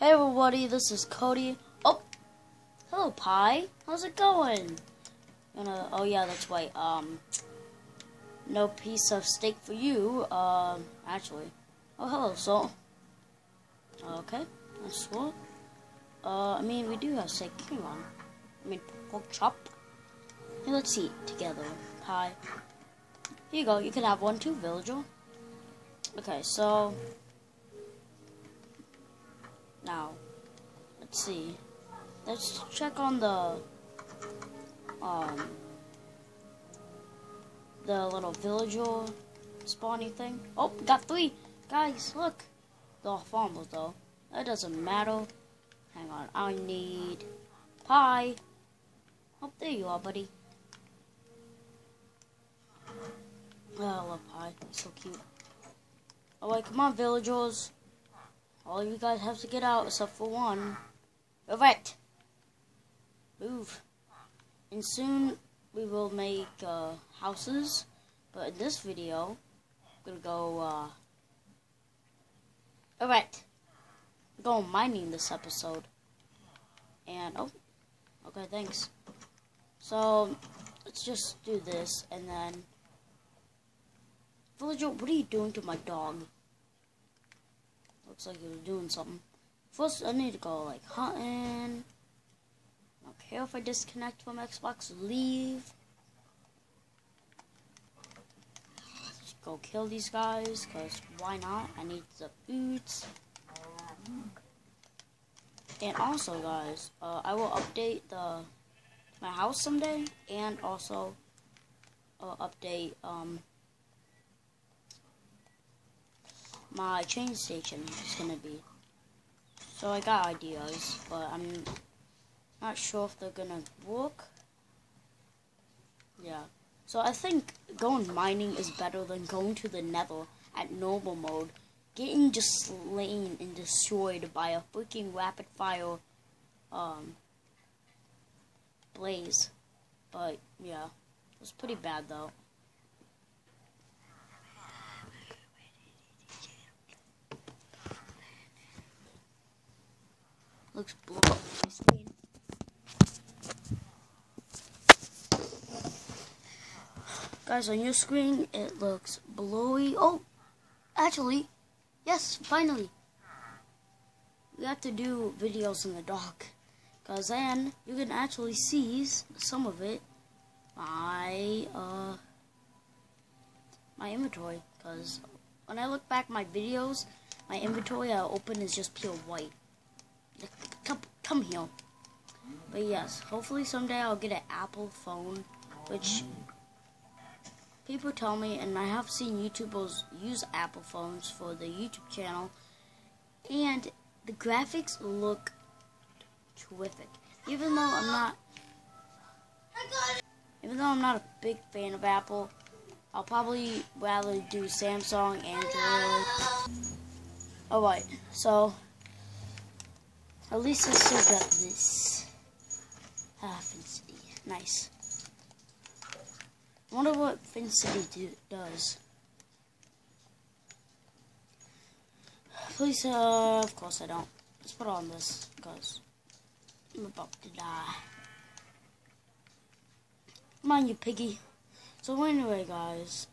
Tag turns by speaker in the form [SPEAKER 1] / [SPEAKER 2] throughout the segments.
[SPEAKER 1] Hey everybody, this is Cody. Oh, hello Pie. How's it going? Oh yeah, that's right. No piece of steak for you. Actually. Oh, hello, Soul. Okay, that's cool. We do have steak. Hang on. Pork chop. Hey, let's eat together. Pie. Here you go. You can have one too, villager. Okay, so now let's see. Let's check on the little villager spawning thing. Oh, got 3 guys. Look, they're all farmers though. That doesn't matter. Hang on, I need Pie. Oh, there you are, buddy. Oh, I love Pie. He's so cute. Alright, come on, villagers. All you guys have to get out except for one. Alright. Move. And soon we will make houses. But in this video, I'm gonna go alright. We're going mining this episode. And oh, okay, thanks. So let's just do this and then villager, what are you doing to my dog? Looks like you're doing something. First, I need to go like hunting. I don't care if I disconnect from Xbox. Leave. Let's go kill these guys, cause why not? I need the foods. And also, guys, I will update my house someday, and also update my train station is gonna be. So I got ideas, but I'm not sure if they're gonna work. Yeah. So I think going mining is better than going to the Nether at normal mode, getting just slain and destroyed by a freaking rapid fire blaze. But yeah, it was pretty bad though. Looks blue on my screen. Guys, on your screen it looks blowy. Oh, actually, yes, finally. We have to do videos in the dark, cause then you can actually see some of it. My inventory, cause when I look back my videos, my inventory I open is just pure white. Come here. But yes, hopefully someday I'll get an Apple phone, which people tell me, and I have seen YouTubers use Apple phones for the YouTube channel, and the graphics look terrific. Even though I'm not a big fan of Apple, I'll probably rather do Samsung, Android. Alright, so at least I still got this. Fincity. Nice. I wonder what Fincity does. Please, of course I don't. Let's put on this, because I'm about to die. Come on, you piggy. So anyway, guys.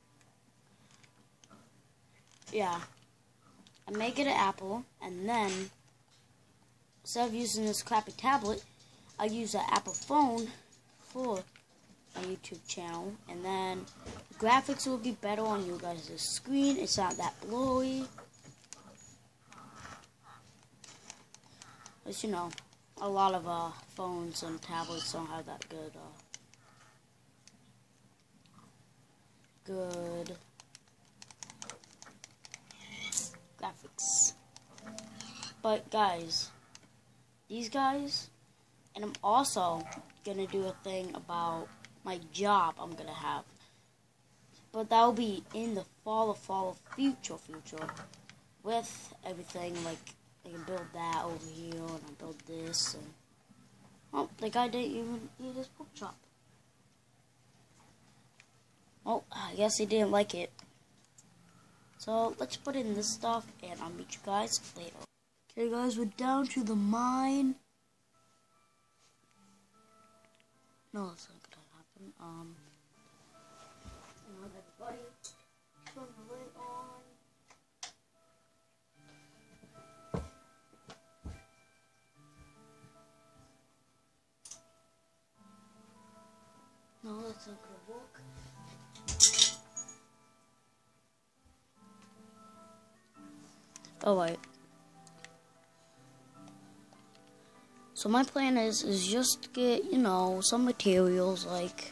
[SPEAKER 1] Yeah. I may get an Apple, and then instead of using this crappy tablet, I use an Apple phone for my YouTube channel, and then the graphics will be better on you guys' screen. It's not that blurry. As you know, a lot of phones and tablets don't have that good graphics. But guys, these guys, and I'm also gonna do a thing about my job I'm gonna have, but that'll be in the future with everything. Like I can build that over here, and I build this, and oh, the guy didn't even eat his pork chop. Oh, I guess he didn't like it. So let's put in this stuff, and I'll meet you guys later. Hey guys, we're down to the mine. No, that's not gonna happen. Hang on, everybody. Turn the light on. No, that's not gonna work. Oh wait. So my plan is just get, some materials. Like,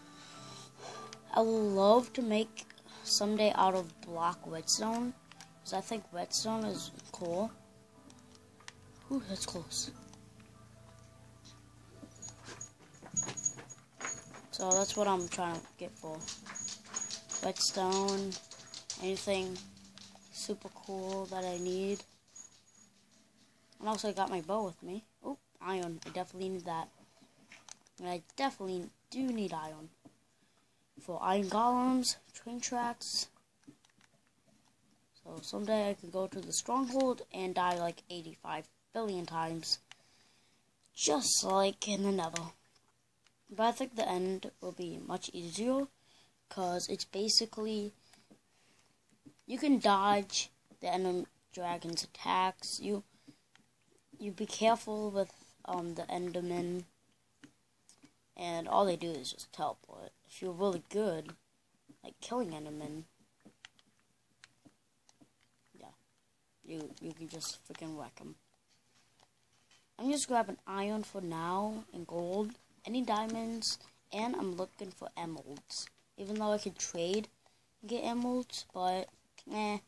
[SPEAKER 1] I would love to make someday out of block redstone, because I think redstone is cool. Ooh, that's close. So that's what I'm trying to get for. Redstone, anything super cool that I need. And also I got my bow with me. Oh, iron. I definitely need that. And I definitely do need iron. For iron golems, train tracks. So someday I could go to the stronghold and die like 85 billion times. Just like in the Nether. But I think the end will be much easier. Because it's basically, you can dodge the Ender Dragon's attacks. You be careful with the Endermen, and all they do is just teleport. If you're really good, like killing Endermen, yeah, you can just freaking wreck them. I'm just grabbing iron for now and gold, any diamonds, and I'm looking for emeralds. Even though I could trade and get emeralds, but no.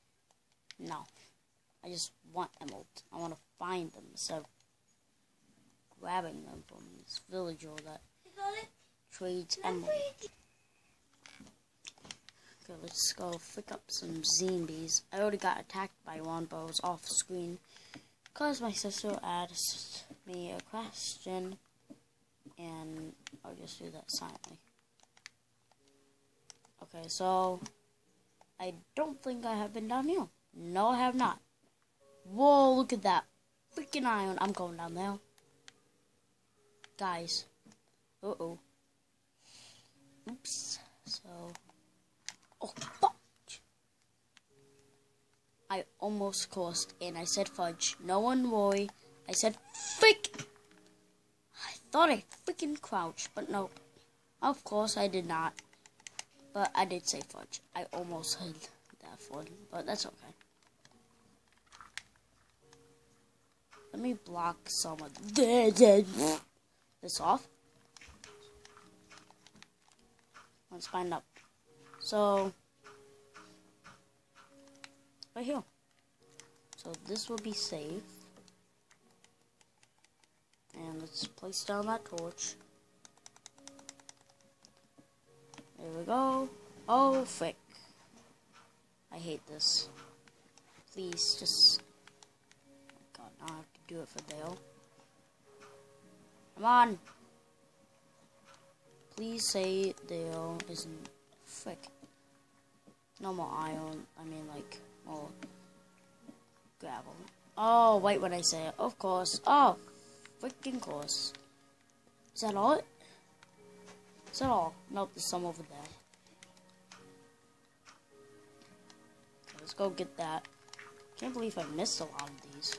[SPEAKER 1] I just want emeralds. I want to find them instead of grabbing them from this villager that trades emeralds. Okay, let's go pick up some zombies. I already got attacked by one, but I was off screen because my sister asked me a question, and I'll just do that silently. Okay, so I don't think I have been down here. No, I have not. Whoa, look at that. Freaking iron. I'm going down there. Guys. Uh-oh. Oops. So. Oh, fudge. I almost cursed and I said fudge. No one worry. I said frick. I thought I freaking crouched, but no. Of course I did not. But I did say fudge. I almost said that one, but that's okay. Let me block some of this off. Let's find out. So, right here. So this will be safe. And let's place down that torch. There we go. Oh, frick. I hate this. Please, just... Oh God, now I have to do it for Dale. Come on. Please say Dale isn't... Frick. No more iron. I mean, like, more gravel. Oh, wait when I say it. Of course. Oh, freaking course. Is that all? Is that all? Nope, there's some over there. Okay, let's go get that. Can't believe I missed a lot of these.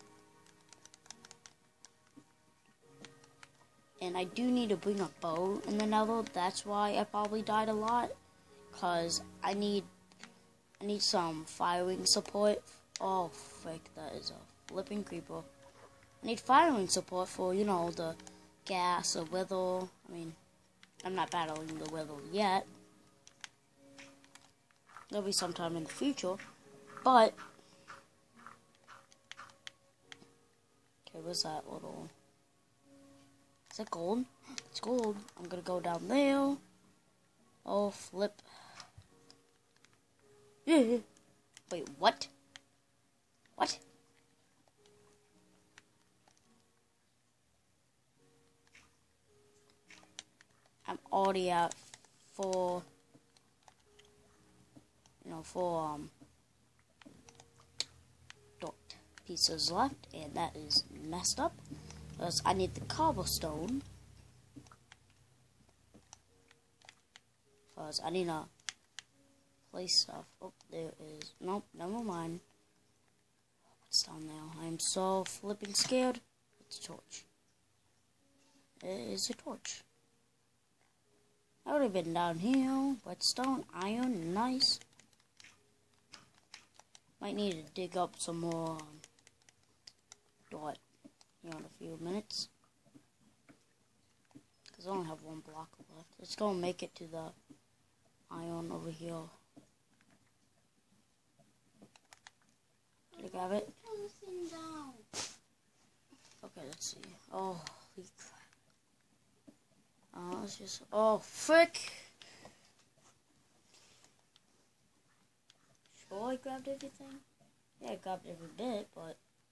[SPEAKER 1] And I do need to bring a bow in the Nether. That's why I probably died a lot. Cause I need some firing support. Oh frick, that is a flipping creeper. I need firing support for, the gas or wither. I mean, I'm not battling the wither yet. There'll be sometime in the future. But, okay, what's that little... Is that gold? It's gold. I'm gonna go down there. Oh, flip. Wait, what? What? I'm already at for dirt pieces left, and that is messed up. Because I need the cobblestone. Because I need to place stuff. Oh, there is. Nope, never mind. What's down there? I am so flipping scared. It's a torch. It is a torch. I would have been down here. Redstone, iron, nice. Might need to dig up some more dirt here in a few minutes. Because I only have one block left. Let's go and make it to the iron over here. Did I grab it? Okay, let's see. Oh, holy crap. Let's just. Oh, frick! Sure, I grabbed everything? Yeah, I grabbed every bit, but.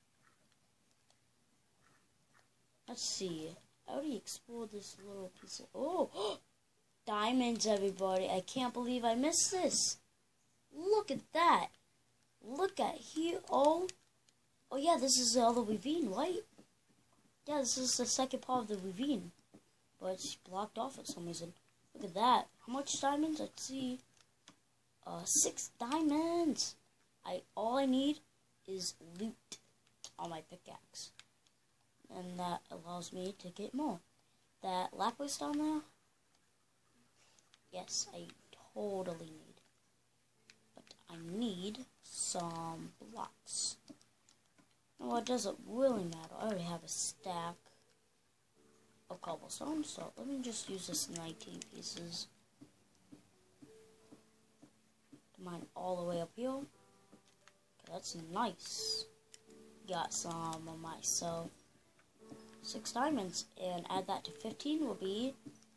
[SPEAKER 1] Let's see. I already explored this little piece of. Oh! Diamonds, everybody. I can't believe I missed this. Look at that. Look at here. Oh. Oh, yeah, this is the other ravine, right? Yeah, this is the second part of the ravine. But it's blocked off for some reason. Look at that. How much diamonds? Let's see. 6 diamonds. All I need is loot on my pickaxe. And that allows me to get more. That lapis down there? Yes, I totally need. But I need some blocks. Well, it doesn't really matter. I already have a stack of cobblestone, so let me just use this 19 pieces to mine all the way up here. Okay, that's nice. Got some of myself 6 diamonds, and add that to 15 will be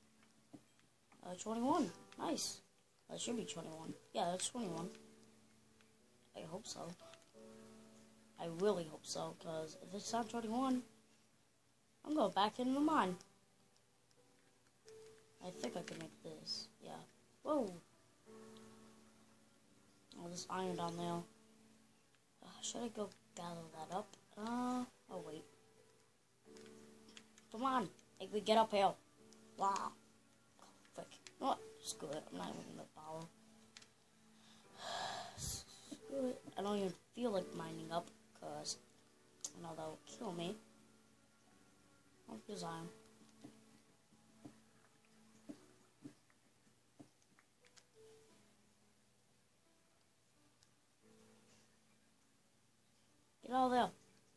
[SPEAKER 1] 21. Nice. That should be 21. Yeah, that's 21. I hope so. I really hope so, because if it's not 21, I'm going back into the mine. I think I can make this. Yeah. Whoa. Oh, there's iron down there. Should I go gather that up? Oh, wait. Come on. Make me get up here. Wow. Oh, frick. You know what? Screw it. I'm not even going to bother. Screw it. I don't even feel like mining up. Because I know that will kill me. Oh, there's iron. Get out of there.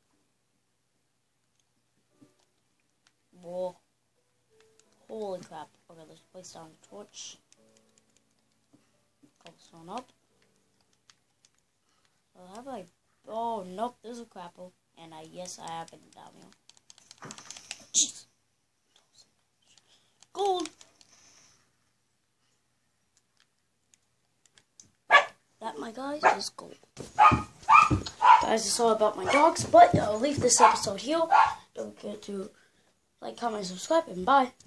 [SPEAKER 1] Whoa. Holy crap. Okay, let's place down the torch. Cobblestone up. So how about I... Oh, nope, there's a crapple. And yes, I have been down here. Jeez. Gold! That, my guys, is gold. Guys, it's all about my dogs, but I'll leave this episode here. Don't forget to like, comment, and subscribe, and bye.